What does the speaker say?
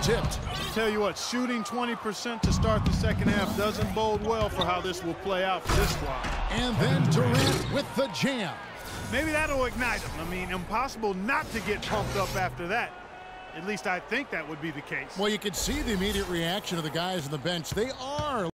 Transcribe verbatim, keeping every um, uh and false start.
tipped. Tell you what, shooting twenty percent to start the second half doesn't bode well for how this will play out for this squad. And then Durant with the jam. Maybe that'll ignite them. I mean, impossible not to get pumped up after that. At least I think that would be the case. Well, you can see the immediate reaction of the guys on the bench. They are